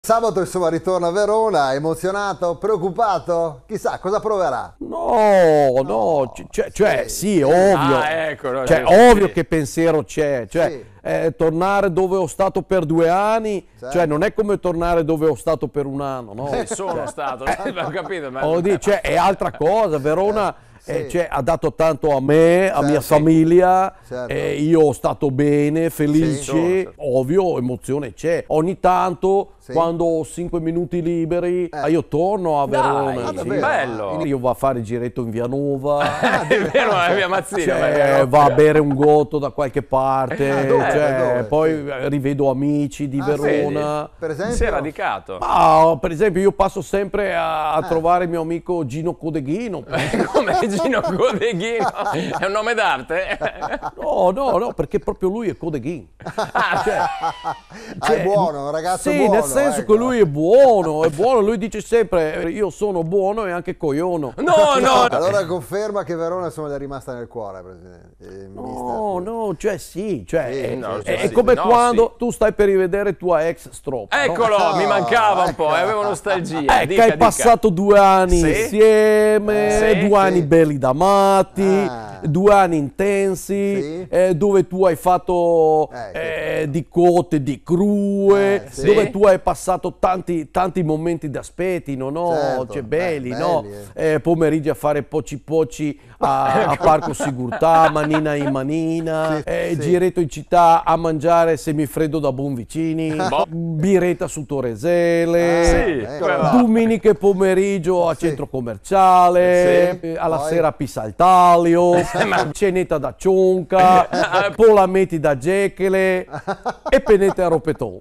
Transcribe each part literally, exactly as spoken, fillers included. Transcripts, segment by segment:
Sabato insomma ritorna a Verona, emozionato, preoccupato? Chissà cosa proverà. No, no, cioè, cioè sì, sì, ovvio, ah, ecco, no, cioè, sì, ovvio sì. che pensiero c'è, cioè Sì. eh, tornare dove ho stato per due anni, Certo. cioè non è come tornare dove ho stato per un anno, no? Sì, sono stato, ho capito, ma... Ho di- cioè, è altra cosa, Verona Sì. eh, cioè, ha dato tanto a me, a Certo. mia famiglia, Certo. eh, io ho stato bene, felice, Sì. ovvio, emozione c'è. Ogni tanto, Sì. quando ho cinque minuti liberi, Eh. io torno a Dai, Verona. ah, sì. davvero? bello. Io vado a fare il giretto in Via Nuova. è vero, è via Mazzina. Cioè, ma- va a bere un gotto da qualche parte, Ah, dove? cioè, Dove? poi rivedo amici di Ah, Verona. Per esempio? Si è radicato. Ah, per esempio, io passo sempre a, a Ah. trovare il mio amico Gino Codeghino. Come Gino Codeghino? È un nome d'arte? No, no, no, perché proprio lui è Codeghin. Ah, Cioè, Ah, è buono, un ragazzo sì, buono. nel senso ecco. che lui è buono, è buono. Lui dice sempre, io sono buono e anche coiono. No, no, Allora conferma che Verona insomma gli è rimasta nel cuore, Presidente. eh, No, Mister. no, cioè sì, cioè, Sì, è, no, è- è sì, come no, quando sì. tu stai per rivedere tua ex Strop. no? Eccolo, Ah, mi mancava un po', ecco. eh, avevo nostalgia. Eh, Dica, che hai dica. passato due anni Sì. insieme, Sì, due sì. anni belli da matti, Ah. due anni intensi, Sì. eh, dove tu hai fatto Eh, eh, di cotte, di crue, Eh, sì. dove tu hai passato tanti, tanti momenti da spettino, no? Certo, Cioè, eh, belli, belli, no? eh. Eh, pomeriggi a fare poci poci a, a Parco Sigurtà, manina in manina, Sì, eh, sì. giretto in città a mangiare semifreddo da Bonvicini, Boh. biretta su Torresele, Sì, Eh, quella- domeniche pomeriggio a Sì. centro commerciale, Sì. eh, alla Poi? sera a Pisaltalio, cenetta da Cionca, polametti da Gecele e penete a Ropeton.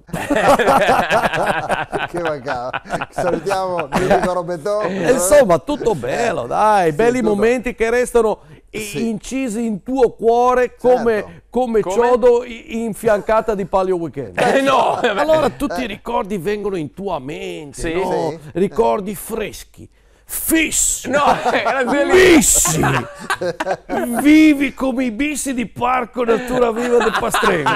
Che mancava. Salutiamo Mitico Robeton. E insomma, tutto bello, dai, belli tutto- momenti che restano i- Sì. incisi in tuo cuore come, Certo. come, Come? ciodo i- in fiancata di Palio Weekend. Eh, no, Allora tutti i ricordi vengono in tua mente, Sì. no? Sì. Ricordi freschi, fissi, no, era lì. bissi, vivi come i bissi di Parco Natura Viva del Pastrego.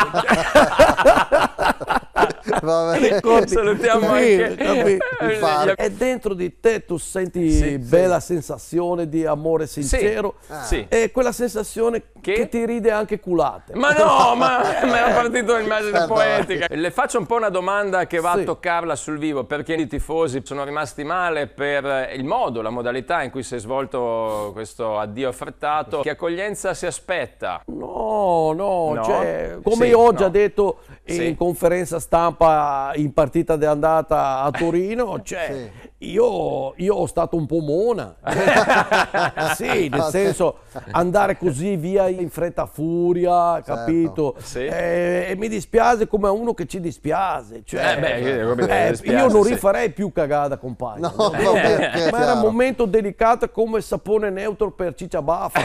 Va bene. Ricordi, Salutiamo capito, anche- capito? Il faro. E dentro di te tu senti Sì, bella sensazione di amore sincero, Sì. e quella sensazione Che? che, ti ride anche culate. Ma no, ma mi era partito l'immagine Certo. poetica. Le faccio un po' una domanda che va Sì. a toccarla sul vivo, perché i tifosi sono rimasti male per il modo, la modalità in cui si è svolto questo addio affrettato. Che accoglienza si aspetta? No, no, No? cioè, come Sì, io ho no. già detto Sì. in conferenza stampa in partita di andata a Torino, cioè, Sì. io, io ho stato un po' mona. Sì, nel Ok. senso, andare così via in fretta furia, capito? Sì. Eh, e mi dispiace come a uno che ci dispiace. Cioè, Eh, beh, io- come eh, dispiace, io non sì. rifarei più cagata, compagno. No, va bene, che è Ma era un chiaro. momento delicato come sapone neutro per ciccia baffa.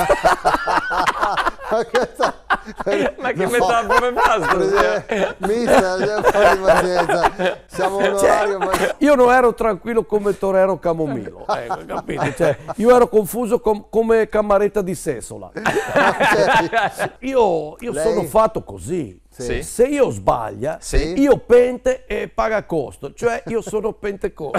Ma che- Ma che No. metafore basta? Presidente, Mister, abbiamo un po' di pazienza. Siamo un orario. ma- Io non ero tranquillo come Torero Camomilo, ecco, capito? Cioè, io ero confuso com- come Camaretta di Sesola. Ok. Io, io Lei? sono fatto così. Sì. Se io sbaglia, Sì. io pente e paga costo, cioè io sono pentecosto.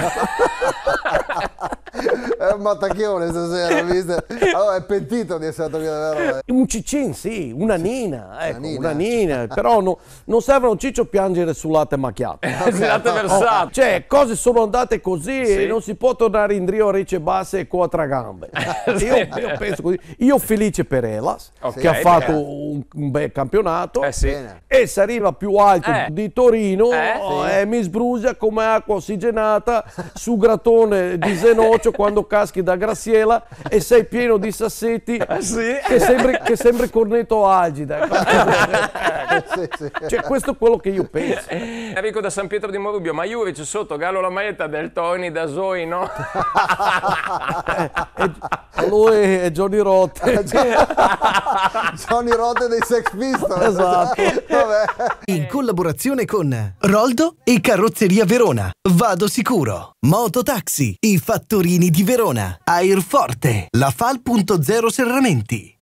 È un mattacchione stasera, Mister. Allora è pentito di essere andato via da Verona. Un cicin, sì, una nina, ecco, nina. una nina, però no- non serve a un ciccio piangere sul latte macchiato. Si latte versato. Cioè, cose sono andate così Sì. e non si può tornare in drio a ricce basse e quattro gambe. Io, io penso così. Io felice per Elas, Ok, che ha fatto bene. un, un bel campionato. Eh sì. Bene. E si arriva più alto Eh. di Torino Eh, e mi sbrucia come acqua ossigenata su gratone di Zenoccio quando caschi da Graziella e sei pieno di sassetti sì? che sembri, che sembri cornetto algida. Sì, sì. Cioè, questo è quello che io penso. Enrico da San Pietro di Morubio, ma Juric sotto Gallo la maglietta del Tony da Zoe, no? E lui è Johnny Rotte. Johnny Rotte dei Sex Pistols. Esatto. Vabbè. In collaborazione con Roldo e Carrozzeria Verona, Vado Sicuro, Mototaxi, I Fattorini di Verona, Airforte, La Fal punto zero Serramenti.